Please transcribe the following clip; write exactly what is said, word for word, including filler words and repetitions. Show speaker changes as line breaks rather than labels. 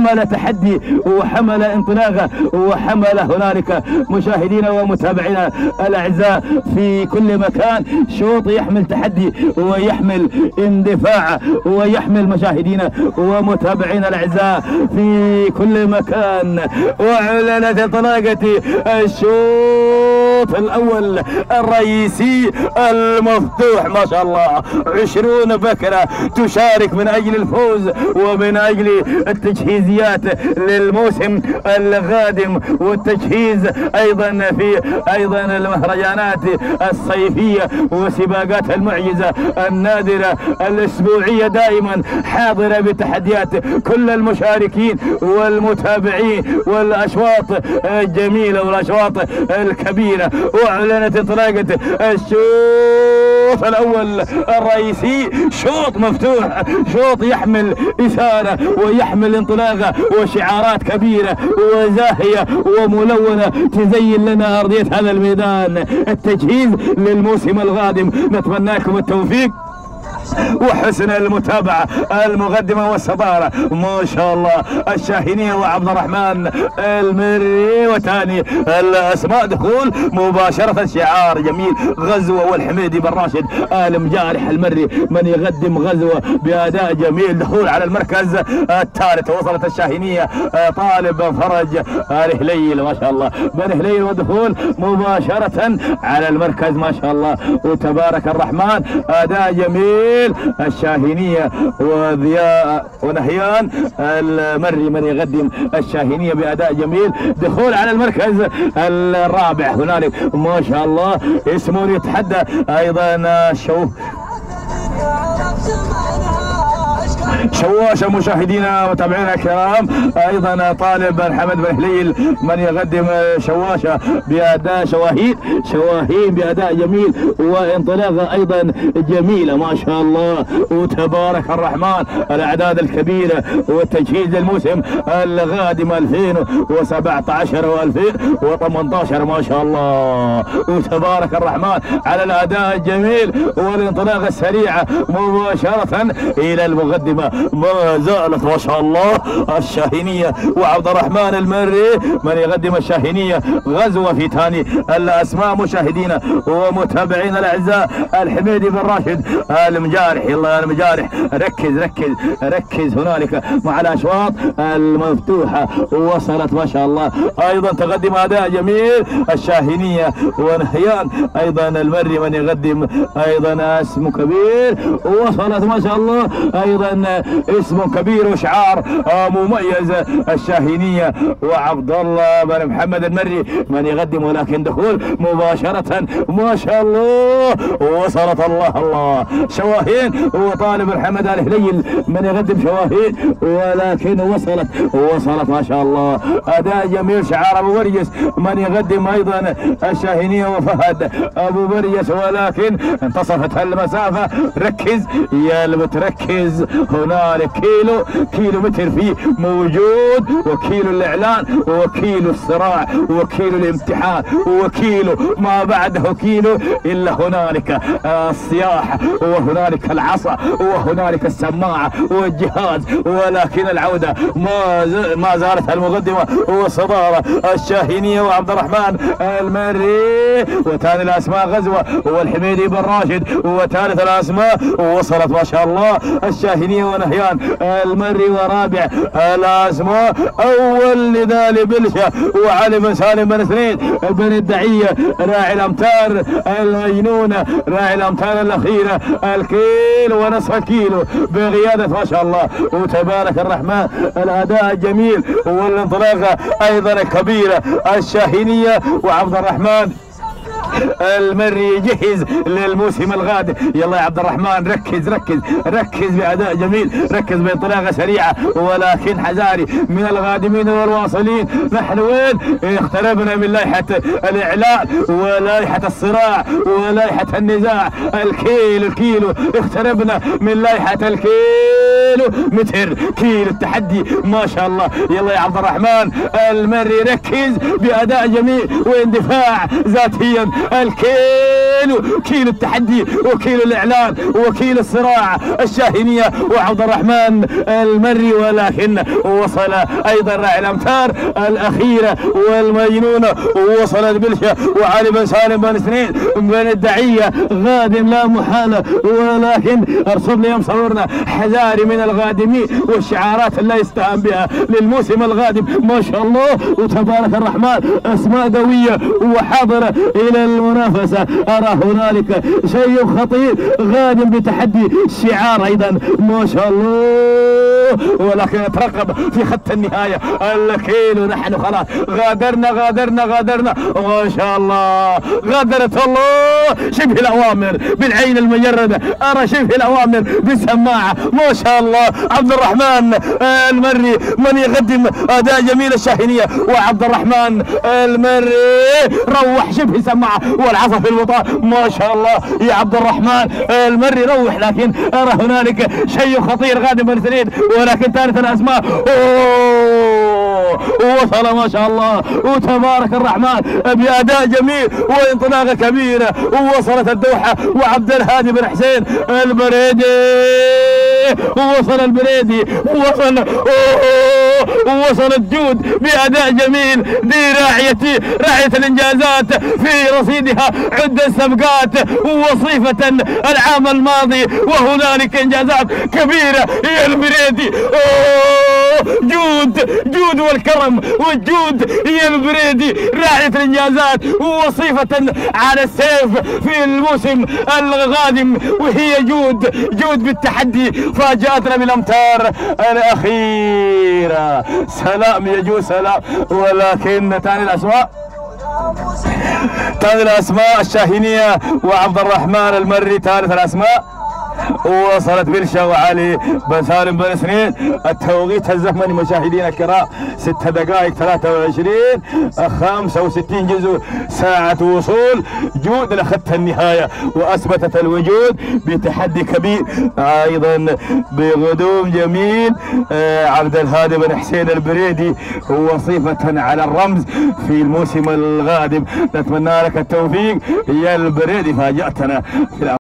حمل تحدي وحمل انطلاقه وحمل هنالك مشاهدينا ومتابعينا الاعزاء في كل مكان. شوط يحمل تحدي ويحمل اندفاع ويحمل مشاهدينا ومتابعينا الاعزاء في كل مكان. واعلنت انطلاقه الشوط الاول الرئيسي المفتوح. ما شاء الله عشرون بكرة تشارك من اجل الفوز ومن اجل التجهيزيات للموسم القادم والتجهيز ايضا في ايضا المهرجانات الصيفية وسباقات المعجزة النادرة الاسبوعية دائما حاضرة بتحديات كل المشاركين والمتابعين والاشواط الجميلة والاشواط الكبيرة. واعلنت انطلاقة الشوط الاول الرئيسي شوط مفتوح، شوط يحمل اثارة ويحمل انطلاقة وشعارات كبيرة وزاهية وملونة تزين لنا ارضية هذا الميدان. التجهيز للموسم القادم نتمنى لكم التوفيق وحسن المتابعة. المقدمة والصدارة ما شاء الله الشاهينية وعبد الرحمن المري، وثاني الاسماء دخول مباشرة شعار جميل غزوة والحميدي بن راشد آل مجارح المري من يقدم غزوة بأداء جميل. دخول على المركز الثالث وصلت الشاهينية طالب بن فرج آل هليل ما شاء الله بن هليل، ودخول مباشرة على المركز ما شاء الله وتبارك الرحمن أداء جميل. الشاهينية وضياء ونهيان المري من يقدم الشاهينية بأداء جميل. دخول على المركز الرابع هنالك ما شاء الله اسمه يتحدى ايضا شو شواشة مشاهدينا ومتابعينا الكرام. ايضا طالب بن حمد بن هليل من يقدم شواشة باداء شواهين شواهين باداء جميل وانطلاقه ايضا جميله ما شاء الله وتبارك الرحمن. الاعداد الكبيره والتجهيز للموسم القادم ألفين وسبعة عشر وألفين وثمانية عشر ما شاء الله وتبارك الرحمن على الاداء الجميل والانطلاقه السريعه مباشره الى المقدمه. ما زالت ما شاء الله الشاهينية وعبد الرحمن المري من يقدم الشاهينية غزوة في ثاني الاسماء مشاهدينا ومتابعينا الاعزاء الحميدي بن راشد المجارح. يلا يا المجارح ركز ركز ركز هنالك مع الاشواط المفتوحة وصلت ما شاء الله. ايضا تقدم اداء جميل الشاهينية ونهيان ايضا المري من يقدم ايضا اسم كبير وصلت ما شاء الله ايضا اسم كبير وشعار مميز الشاهينية وعبد الله بن محمد المري من يقدم ولكن دخول مباشرة ما شاء الله وصلت الله الله شواهين وطالب محمد آل هليل من يقدم شواهين ولكن وصلت وصلت ما شاء الله اداء جميل شعار ابو بريس من يقدم ايضا الشاهينية وفهد ابو بريس ولكن انتصفت المسافة. ركز يا اللي بتركز هنالك كيلو كيلو متر فيه موجود وكيلو الاعلان وكيلو الصراع وكيلو الامتحان وكيلو ما بعده كيلو الا هنالك الصياح وهنالك العصا وهنالك السماعه والجهاز. ولكن العوده ما ما زالت المقدمه والصداره الشاهينيه وعبد الرحمن المري وثاني الاسماء غزوه والحميدي بن راشد وثالث الاسماء وصلت ما شاء الله الشاهينيه ونهيان المري ورابع الاسماء اول لذالي بلشة وعلي بن سالم بن اثنين بن الدعية راعي الامتار المجنونة راعي الامتار الاخيرة الكيلو ونصف الكيلو بقيادة ما شاء الله وتبارك الرحمن. الاداء الجميل والانطلاقة ايضا كبيرة الشاهينية وعبد الرحمن المري جهز للموسم القادم. يلا يا عبد الرحمن ركز ركز ركز باداء جميل ركز بانطلاقه سريعه ولكن حذاري من القادمين والواصلين. نحن وين اقتربنا من لائحه الاعلان ولائحه الصراع ولائحه النزاع الكيلو الكيلو اقتربنا من لائحه الكيلو متر كيلو التحدي ما شاء الله. يلا يا عبد الرحمن المري ركز باداء جميل واندفاع ذاتيا الكيلو كيلو التحدي وكيلو الاعلان وكيلو الصراع الشاهينيه وعبد الرحمن المري، ولكن وصل ايضا راعي الامتار الاخيره والمجنونه، ووصلت بلشة وعلي بن سالم بن سنين بن الدعيه غادم لا محاله، ولكن ارصد لي مصورنا حذاري من الغادمين والشعارات اللي يستهان بها للموسم الغادم. ما شاء الله وتبارك الرحمن اسماء قويه وحاضره الى المنافسه. ارى هنالك شيء خطير غادم بتحدي شعار ايضا ما شاء الله، ولكن اترقب في خط النهايه الكيلو. نحن خلاص غادرنا غادرنا غادرنا ما شاء الله، غادرت الله شبه الاوامر بالعين المجرده، ارى شبه الاوامر بالسماعه ما شاء الله. عبد الرحمن المري من يقدم اداء جميل الشاهينيه، وعبد الرحمن المري روح شبه سماعه والعصا في الوطاء ما شاء الله يا عبد الرحمن المري روح، لكن ارى هنالك شيء خطير غادم بن سنين، ولكن ثالث الاسماء وصل ما شاء الله وتبارك الرحمن بأداء جميل وانطلاقة كبيرة، ووصلت الدوحة وعبد الهادي بن حسين البريدي، ووصل البريدي ووصل ووصل الجود بأداء جميل دي راعيتي راعية الإنجازات في رصيدها عدة سبقات ووصيفة العام الماضي، وهنالك إنجازات كبيرة هي البريدي. جود جود والكرم والجود هي البريدي راعية الإنجازات ووصيفة على السيف في الموسم القادم، وهي جود جود بالتحدي فاجأتنا بالأمتار الأخيرة. سلام يا جود سلام، ولكن ثاني الأسماء ثاني الأسماء الشاهينية وعبد الرحمن المري ثالث الأسماء. وصلت بلشة وعلي بن سالم بن سنين. التوقيت الزمني مشاهدينا الكرام ست دقائق ثلاثة وعشرين خمسة وستين جزء ساعة وصول. جود لخط النهاية وأثبتت الوجود بتحدي كبير أيضا بقدوم جميل عبد الهادي بن حسين البريدي وصيفة على الرمز في الموسم القادم. نتمنى لك التوفيق يا البريدي، فاجأتنا في